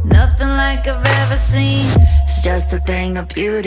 Nothing like I've ever seen. It's just a thing of beauty.